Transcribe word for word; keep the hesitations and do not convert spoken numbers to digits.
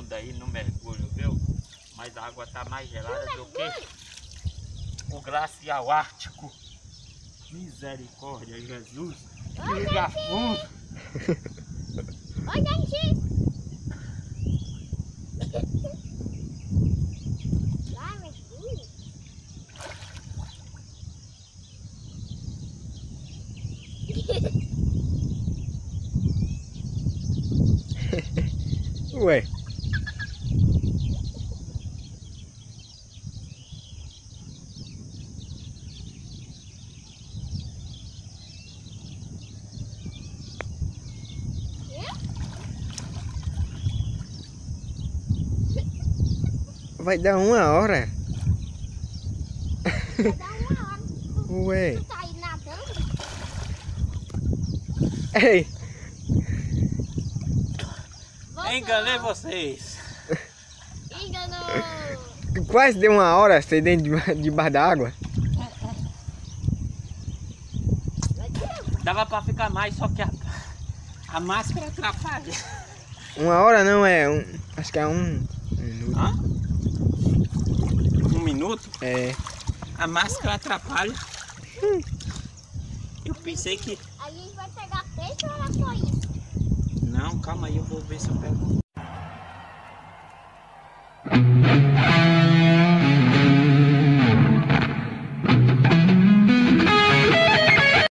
fundo aí no mergulho, viu? Mas a água tá mais gelada do que o glacial ártico. Misericórdia, Jesus. Que lugar fundo. Oi, gente. Lá, mergulho. Ué. Vai dar uma hora. Vai dar uma hora. Ué. Tu tá aí nadando? Ei. Voltou. Enganei vocês. Enganou. Quase deu uma hora você dentro de- debaixo da água. Dava pra ficar mais, só que a, a máscara atrapalha. Uma hora não é um. Acho que é um minuto. Hã? Um minuto? É. A máscara atrapalha. Eu pensei que... A gente vai pegar peixe ou era só isso? Não, calma aí, eu vou ver se eu pego.